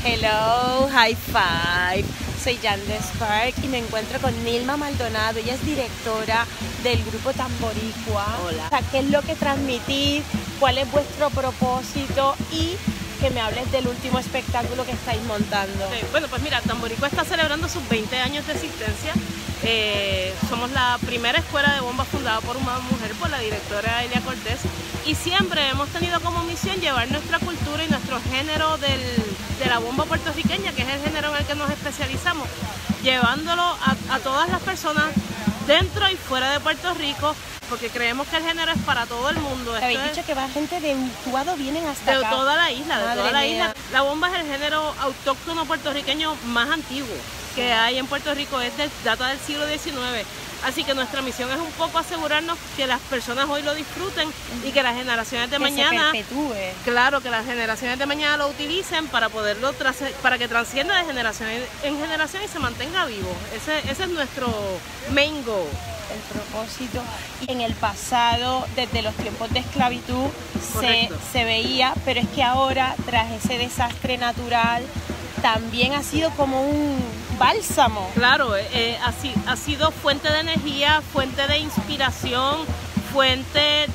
Hello, high five. Soy Yandel Spark y me encuentro con Nilma Maldonado. Ella es directora del grupo Tamboricua. Hola. O sea, ¿qué es lo que transmitís? ¿Cuál es vuestro propósito? Y que me hables del último espectáculo que estáis montando. Bueno, pues mira, Tamboricua está celebrando sus 20 años de existencia. Somos la primera escuela de bomba fundada por una mujer, por la directora Elia Cortés, y siempre hemos tenido como misión llevar nuestra cultura y nuestro género de la bomba puertorriqueña, que es el género en el que nos especializamos, llevándolo a todas las personas dentro y fuera de Puerto Rico, porque creemos que el género es para todo el mundo. Habéis dicho que va gente de Utuado, vienen hasta de acá. toda la isla, de Madre toda la mía. isla. La bomba es el género autóctono puertorriqueño más antiguo que hay en Puerto Rico, data del siglo XIX. Así que nuestra misión es un poco asegurarnos que las personas hoy lo disfruten y que las generaciones de mañana, se perpetúe. claro, que las generaciones de mañana lo utilicen para poderlo para que transcienda de generación en generación y se mantenga vivo. Ese es nuestro main goal. El propósito. En el pasado, desde los tiempos de esclavitud, se veía, pero es que ahora, tras ese desastre también ha sido como un bálsamo. Claro, ha sido fuente de energía, fuente de inspiración, fuente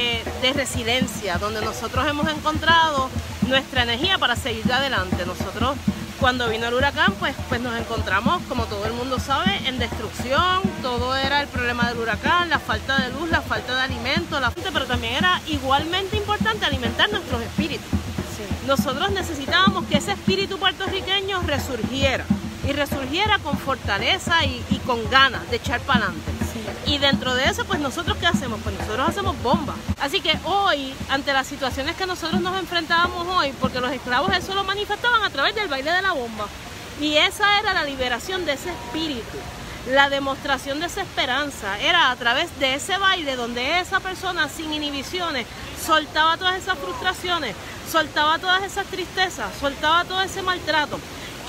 de resiliencia, donde nosotros hemos encontrado nuestra energía para seguir adelante. Nosotros, cuando vino el huracán, pues nos encontramos, como todo el mundo sabe, en destrucción. Todo era el problema del huracán, la falta de luz, la falta de alimento, pero también era igualmente importante alimentar nuestros espíritus. Sí. Nosotros necesitábamos que ese espíritu puertorriqueño resurgiera, y resurgiera con fortaleza y con ganas de echar para adelante. Sí. Y dentro de eso, pues nosotros ¿qué hacemos? Pues nosotros hacemos bombas. Así que hoy, ante las situaciones que nosotros nos enfrentábamos hoy, porque los esclavos eso lo manifestaban a través del baile de la bomba, y esa era la liberación de ese espíritu, la demostración de esa esperanza, era a través de ese baile donde esa persona sin inhibiciones soltaba todas esas frustraciones, soltaba todas esas tristezas, soltaba todo ese maltrato.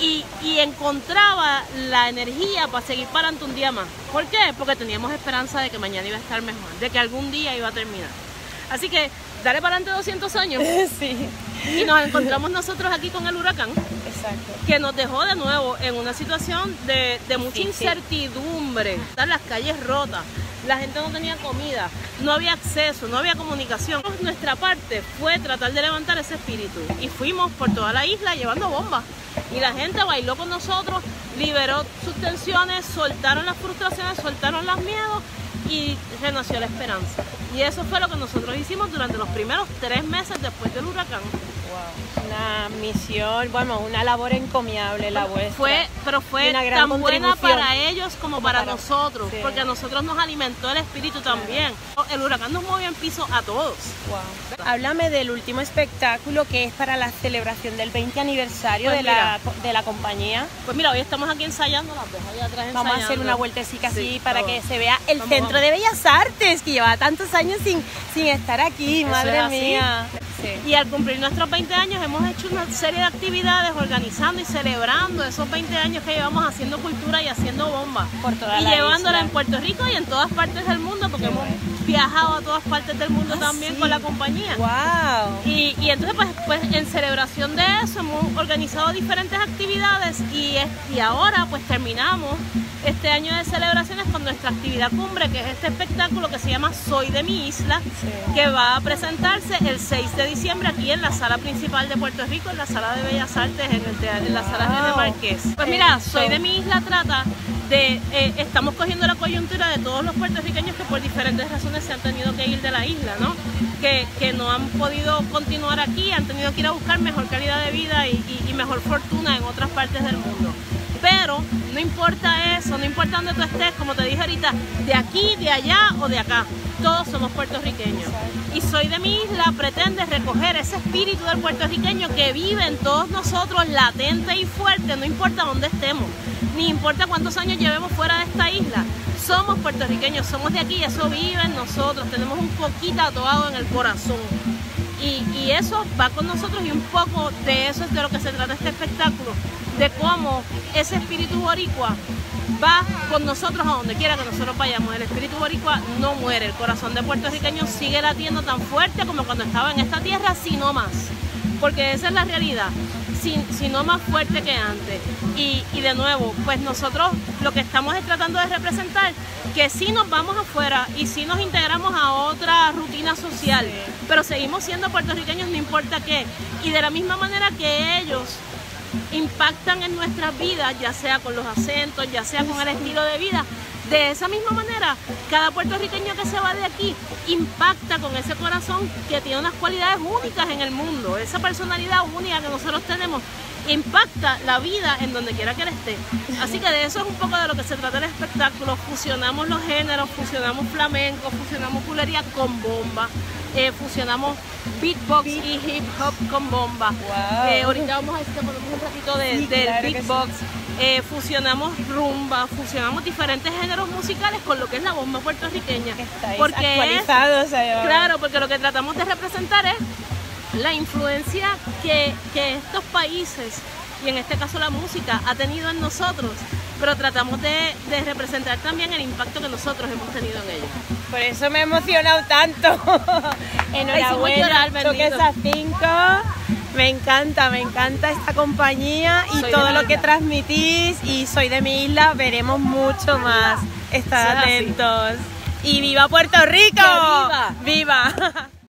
Y encontraba la energía para seguir para adelante un día más. ¿Por qué? Porque teníamos esperanza de que mañana iba a estar mejor, de que algún día iba a terminar. Así que, dale para adelante 200 años. Sí. Y nos encontramos nosotros aquí con el huracán. Exacto. Que nos dejó de nuevo en una situación de mucha incertidumbre. Están las calles rotas, la gente no tenía comida, no había acceso, no había comunicación. Nuestra parte fue tratar de levantar ese espíritu y fuimos por toda la isla llevando bombas. Y la gente bailó con nosotros, liberó sus tensiones, soltaron las frustraciones, soltaron los miedos y renació la esperanza. Y eso fue lo que nosotros hicimos durante los primeros 3 meses después del huracán. Wow. Una misión, bueno, una labor encomiable la vuestra. Fue una gran tan buena para ellos como para nosotros, sí. porque a nosotros nos alimentó el espíritu también. El huracán nos movió en piso a todos. Wow. Háblame del último espectáculo que es para la celebración del 20 aniversario Pues de la compañía. Pues mira, hoy estamos aquí ensayando, las dos allá atrás ensayando. Vamos a hacer una vueltecita así Sí, para vamos. que se vea el Vamos, Centro vamos. de Bellas Artes, que lleva tantos años sin estar aquí, Eso madre es así. mía. Sí. Y al cumplir nuestros 20 años hemos hecho una serie de actividades organizando y celebrando esos 20 años que llevamos haciendo cultura y haciendo bombas. Por toda y la llevándola isla. en Puerto Rico y en todas partes del mundo, porque Qué hemos bueno. viajado a todas partes del mundo también Sí. con la compañía. Wow. Y entonces pues en celebración de eso hemos organizado diferentes actividades y ahora pues terminamos este año de celebraciones con nuestra actividad cumbre, que es este espectáculo que se llama Soy de mi Isla, Sí. que va a presentarse el 6 de diciembre aquí en la sala principal de Puerto Rico, en la sala de Bellas Artes, en la sala René Marqués. Pues mira, Soy de mi Isla trata de, estamos cogiendo la coyuntura de todos los puertorriqueños que por diferentes razones se han tenido que ir de la isla, ¿no? Que no han podido continuar aquí, han tenido que ir a buscar mejor calidad de vida y mejor fortuna en otras partes del mundo. Pero no importa eso, no importa dónde tú estés, como te dije ahorita, de aquí, de allá o de acá, todos somos puertorriqueños. Y Soy de mi Isla pretende recoger ese espíritu del puertorriqueño que vive en todos nosotros, latente y fuerte, no importa dónde estemos, ni importa cuántos años llevemos fuera de esta isla. Somos puertorriqueños, somos de aquí, eso vive en nosotros, tenemos un poquito atuado en el corazón. Y eso va con nosotros y un poco de eso es de lo que se trata este espectáculo, de cómo ese espíritu boricua va con nosotros a donde quiera que nosotros vayamos. El espíritu boricua no muere, el corazón de puertorriqueño sigue latiendo tan fuerte como cuando estaba en esta tierra, si no más, porque esa es la realidad. si no más fuerte que antes. Y de nuevo, pues nosotros lo que estamos es tratando de representar que sí nos vamos afuera y sí nos integramos a otra rutina social, pero seguimos siendo puertorriqueños no importa qué. Y de la misma manera que ellos impactan en nuestras vidas, ya sea con los acentos, ya sea con el estilo de vida, de esa misma manera, cada puertorriqueño que se va de aquí impacta con ese corazón que tiene unas cualidades únicas en el mundo, esa personalidad única que nosotros tenemos, impacta la vida en donde quiera que él esté. Así que de eso es un poco de lo que se trata el espectáculo. Fusionamos los géneros, fusionamos flamenco, fusionamos bulería con bomba, fusionamos beatbox y hip hop con bomba. Wow. Ahorita vamos a ver si te ponemos un ratito del beatbox. Fusionamos rumba, fusionamos diferentes géneros musicales con lo que es la bomba puertorriqueña. Porque actualizado, claro, porque lo que tratamos de representar es la influencia que estos países, y en este caso la música, ha tenido en nosotros, pero tratamos de representar también el impacto que nosotros hemos tenido en ellos. Por eso me he emocionado tanto. Enhorabuena, Toques a 5. Me encanta esta compañía y todo lo que transmitís, y Soy de mi isla, veremos mucho más. Estad atentos. Y ¡viva Puerto Rico! ¡Que viva! ¡Viva!